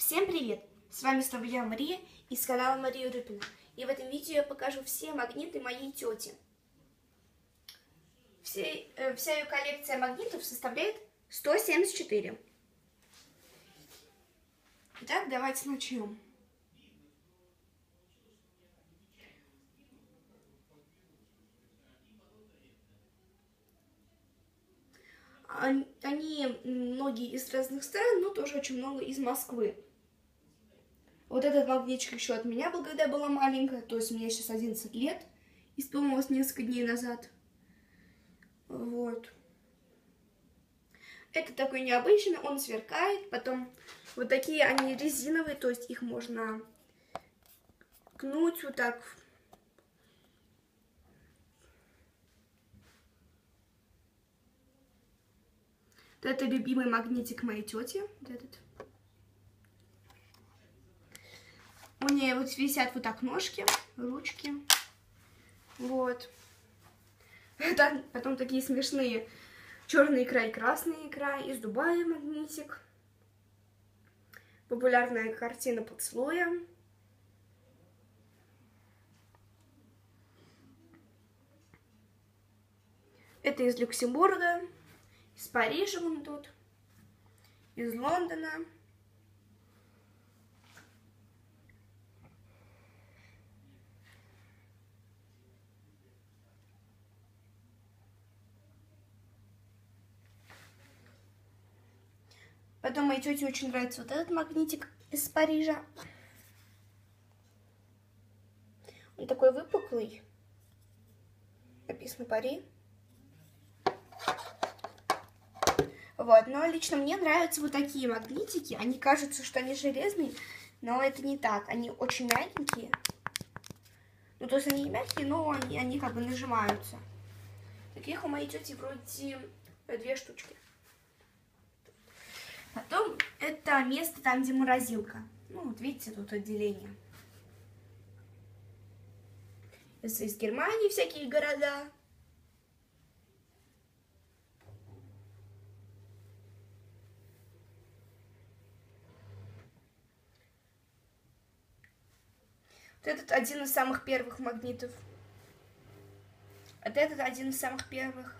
Всем привет! С вами снова я, Мария, из канала Мария Рыпина. И в этом видео я покажу все магниты моей тети. Вся ее коллекция магнитов составляет 174. Итак, давайте начнем. Они многие из разных стран, но тоже очень много из Москвы. Вот этот магнитчик еще от меня был, когда я была маленькая, то есть мне сейчас 11 лет, исполнилось несколько дней назад. Вот. Это такой необычный, он сверкает, потом вот такие они резиновые, то есть их можно кнуть вот так. Вот это любимый магнитик моей тети, вот этот. У нее вот висят вот так ножки, ручки. Вот. Потом такие смешные черный икра и красный икра. Из Дубая магнитик. Популярная картина поцелуя. Это из Люксембурга. Из Парижа вон тут. Из Лондона. Потом моей тете очень нравится вот этот магнитик из Парижа. Он такой выпуклый. Написано Пари. Вот, но лично мне нравятся вот такие магнитики. Они кажутся, что они железные, но это не так. Они очень мягенькие. Ну, то есть они не мягкие, но они как бы нажимаются. Таких у моей тети вроде 2 штучки. Потом это место там, где морозилка. Ну, вот видите, тут отделение. Это из Германии всякие города. Вот этот один из самых первых магнитов. Вот этот один из самых первых.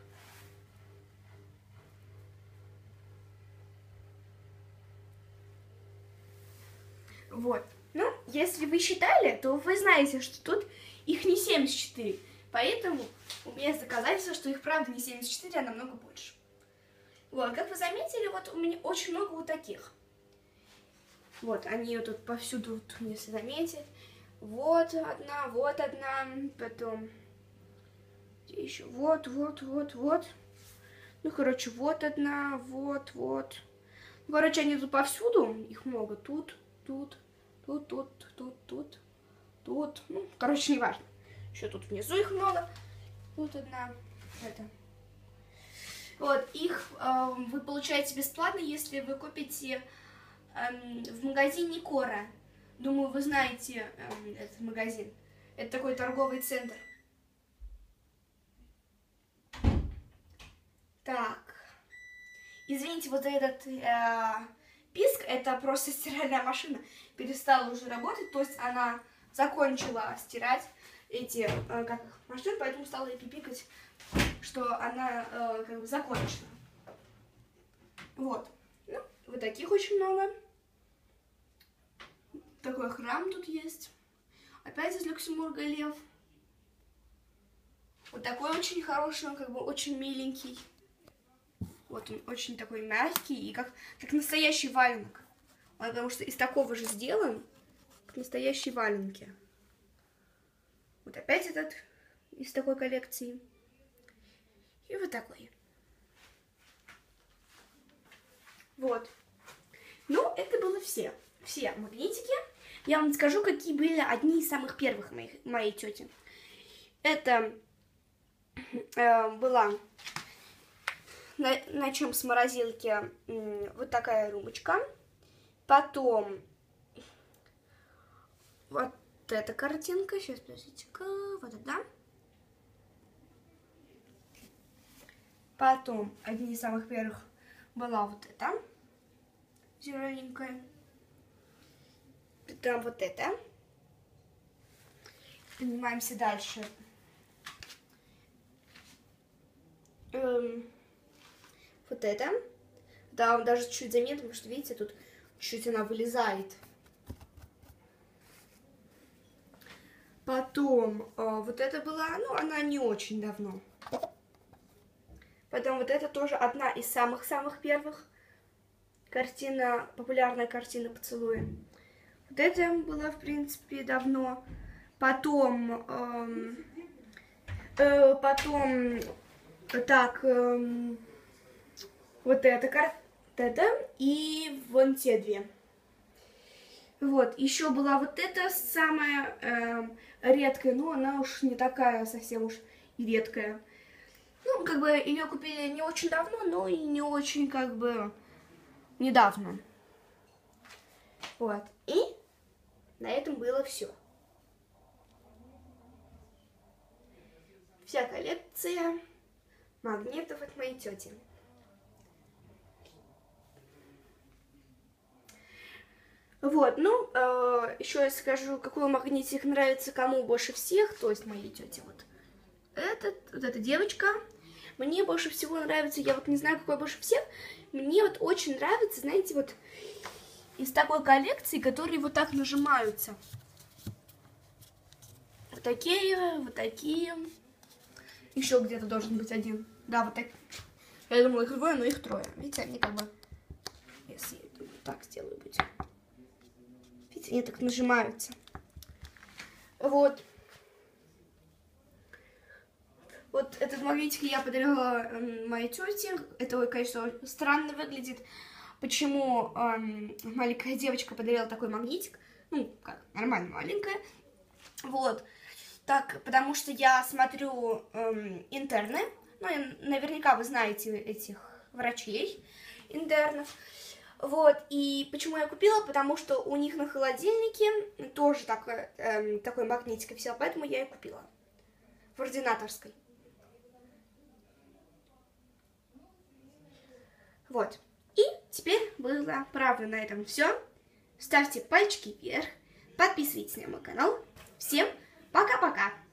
Вот. Ну, если вы считали, то вы знаете, что тут их не 74. Поэтому у меня есть доказательство, что их правда не 74, а намного больше. Вот, как вы заметили, вот у меня очень много вот таких. Вот, они вот тут повсюду, вот, если заметить. Вот одна, потом где еще? Вот. Ну, короче, вот одна, вот. Короче, они тут повсюду, их много. Тут. Ну, короче, не важно. Еще тут внизу их много. Тут одна, это. Вот, их вы получаете бесплатно, если вы купите в магазине Кора. Думаю, вы знаете этот магазин. Это такой торговый центр. Так. Извините, вот этот писк, это просто стиральная машина перестала уже работать, то есть она закончила стирать эти машины, поэтому стала ей пипикать, что она как бы закончена. Вот. Ну, вот таких очень много. Такой храм тут есть. Опять из Люксембурга лев. Вот такой очень хороший, он как бы очень миленький. Вот он очень такой мягкий и как настоящий валенок. Он потому что из такого же сделан, как настоящие валенки. Вот опять этот из такой коллекции. И вот такой. Вот. Ну, это было все магнитики. Я вам скажу, какие были одни из самых первых моей тети. Это была на чем с морозилки вот такая румочка. Потом вот эта картинка. Сейчас, подождите-ка. Вот это. Потом одни из самых первых была вот эта зелененькая. Берем вот это. Поднимаемся дальше. Вот это. Да, он даже чуть заметно, потому что, видите, тут чуть она вылезает. Потом вот это была, ну, она не очень давно. Потом вот это тоже одна из самых-самых первых. Картина, популярная картина «Поцелуи». Вот это была, в принципе, давно. Потом, вот эта и вон те две. Вот, еще была вот эта самая редкая, но она уж не такая совсем уж и редкая. Ну, как бы ее купили не очень давно, но и не очень, как бы, недавно. Вот, и на этом было все. Вся коллекция магнитов от моей тети. Вот, ну, еще я скажу, какой магнитик нравится кому больше всех, то есть моей тете. Вот эта девочка. Мне больше всего нравится, я вот не знаю, какой больше всех, мне вот очень нравится, знаете, вот из такой коллекции, которые вот так нажимаются. Вот такие, вот такие. Еще где-то должен быть один. Да, вот так. Я думала, их двое, но их трое. Видите, они как бы... Если я вот так сделаю, будет. Видите, они так нажимаются. Вот. Вот этот магнитик я подарила моей тете. Это, конечно, странно выглядит. Почему маленькая девочка подарила такой магнитик? Ну, как, нормально маленькая. Вот. Так, потому что я смотрю интерны. Ну, наверняка вы знаете этих врачей, интернов. Вот, и почему я купила? Потому что у них на холодильнике тоже такой магнитик и все, поэтому я и купила. В ординаторской. Вот. И теперь было, правда, на этом все. Ставьте пальчики вверх, подписывайтесь на мой канал. Всем пока-пока!